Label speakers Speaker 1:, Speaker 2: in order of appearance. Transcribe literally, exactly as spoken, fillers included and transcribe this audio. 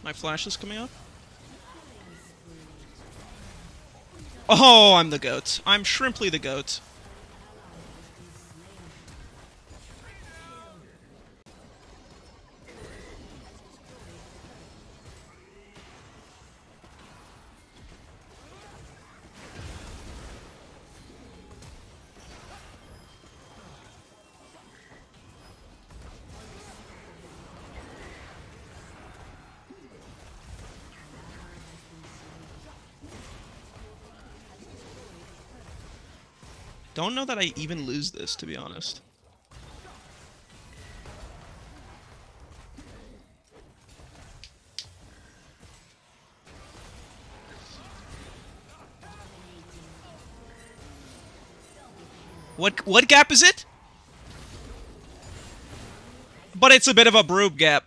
Speaker 1: My flash is coming up. Oh, I'm the goat. I'm Shrimply the goat. Don't know that I even lose this, to be honest. What what gap is it? But it's a bit of a broob gap.